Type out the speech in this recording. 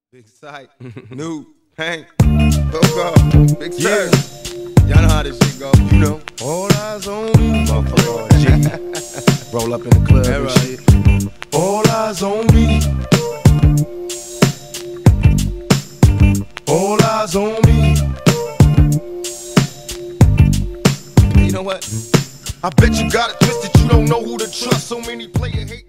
Big Sight, New, Hank, Big Sight. Y'all know how this shit go, you know. All eyes on me. Motherfucker G. Roll up in the club and shit. All eyes on me. All eyes on me. You know what? I bet you got it twisted, you don't know who to trust. So many player hate.